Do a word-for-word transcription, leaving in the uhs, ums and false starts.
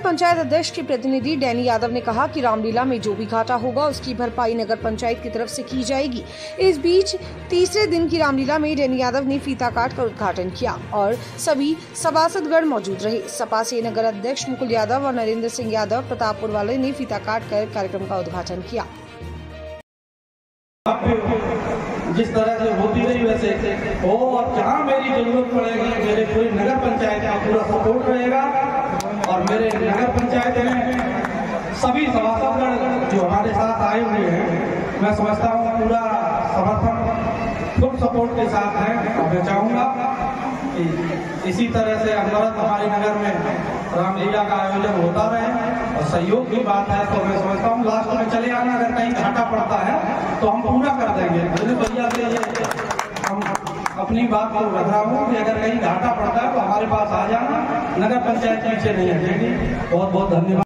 पंचायत अध्यक्ष के प्रतिनिधि डैनी यादव ने कहा कि रामलीला में जो भी घाटा होगा उसकी भरपाई नगर पंचायत की तरफ से की जाएगी। इस बीच तीसरे दिन की रामलीला में डैनी यादव ने फीता काट कर उद्घाटन किया और सभी सभासदगण मौजूद रहे। सपा से नगर अध्यक्ष मुकुल यादव और नरेंद्र सिंह यादव प्रतापपुर वाले ने फीता काट कर कार्यक्रम का उद्घाटन किया। जिस तरह से होती रही वैसे हो और जहाँ मेरी जरूरत पड़ेगी मेरे पूरी नगर पंचायत का पूरा सपोर्ट रहेगा और मेरे नगर पंचायत में सभी सभासदगण जो हमारे साथ आए हुए हैं मैं समझता हूँ पूरा समर्थन फुल सपोर्ट के साथ है। और मैं चाहूँगा कि इसी तरह से अनवरत हमारे नगर में रामलीला का आयोजन होता रहे और सहयोग की बात है तो मैं समझता हूँ लास्ट में चले आना, अगर कहीं घाटा पड़ता है तो हम पूरा कर देंगे। मुझे भैया से ये हम अपनी बात को रख रहा हूँ कि अगर कहीं घाटा पड़ता है तो हमारे पास आ जाना, नगर पंचायत पीछे नहीं हटेगी। बहुत बहुत धन्यवाद।